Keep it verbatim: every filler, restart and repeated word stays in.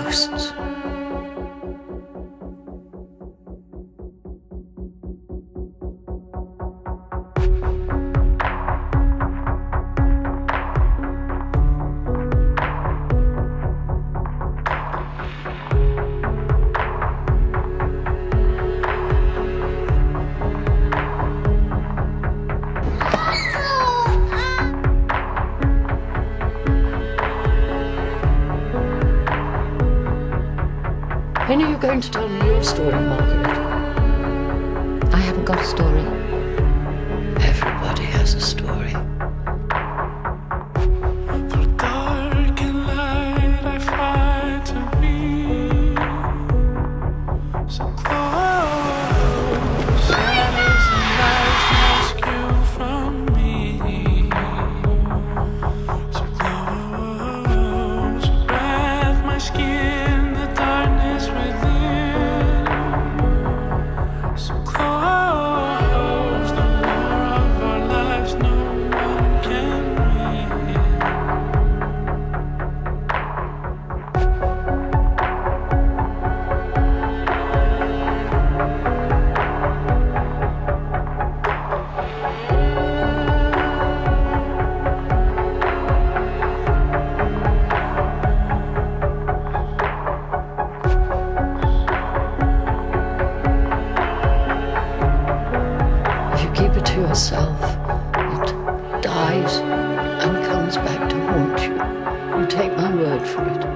ghosts. When are you going to tell me your story, Margaret? I haven't got a story. Everybody has a story. Through dark and light, I fight to be so close. Shadows and lights mask you from me. So close, your breath, my skin, the darkness within. So close, the more of our lives no one can win. If you keep it to yourself, it dies and comes back to haunt you. You take my word for it.